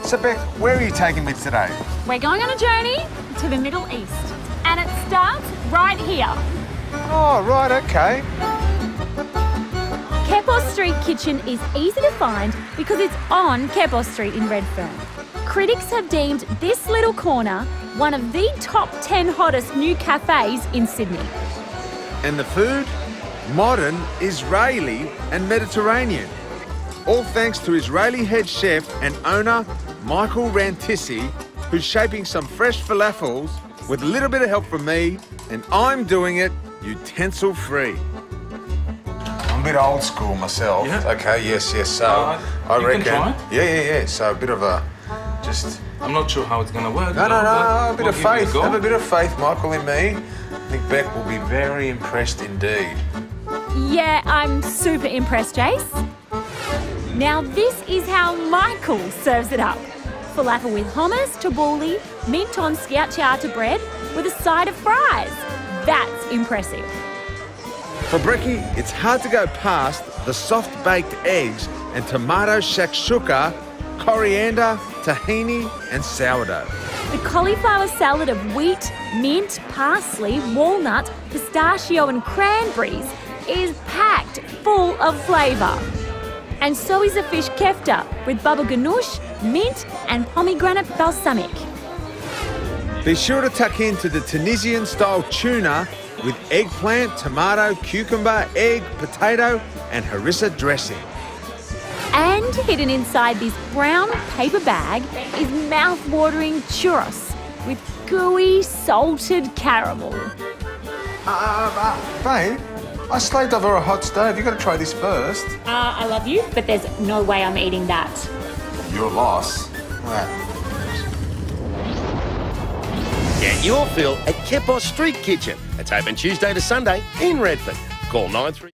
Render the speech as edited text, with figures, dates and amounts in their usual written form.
So, Beck, where are you taking me today? We're going on a journey to the Middle East. And it starts right here. Oh, right, okay. Kepos Street Kitchen is easy to find because it's on Kepos Street in Redfern. Critics have deemed this little corner one of the top 10 hottest new cafes in Sydney. And the food? Modern, Israeli and Mediterranean. All thanks to Israeli head chef and owner Michael Rantissi, who's shaping some fresh falafels with a little bit of help from me, and I'm doing it utensil-free. I'm a bit old school myself. Yeah. Okay, yes. So I reckon. Can try. Yeah. So a bit of a I'm not sure how it's gonna work. No. A bit we'll of give it a faith. go. Have a bit of faith, Michael, in me. I think Beck will be very impressed indeed. Yeah, I'm super impressed, Jace. Now this is how Michael serves it up. Falafel with hummus, tabbouleh, mint on schiacciata bread with a side of fries. That's impressive. For brekkie, it's hard to go past the soft-baked eggs and tomato shakshuka, coriander, tahini and sourdough. The cauliflower salad of wheat, mint, parsley, walnut, pistachio and cranberries is packed full of flavour. And so is a fish kefta with baba ganoush, mint and pomegranate balsamic. Be sure to tuck into the Tunisian-style tuna with eggplant, tomato, cucumber, egg, potato and harissa dressing. And hidden inside this brown paper bag is mouth-watering churros with gooey salted caramel. Babe, I slaved over a hot stove. You've got to try this first. I love you, but there's no way I'm eating that. Your loss. Get your fill at Kepos Street Kitchen. It's open Tuesday to Sunday in Redfern. Call 93.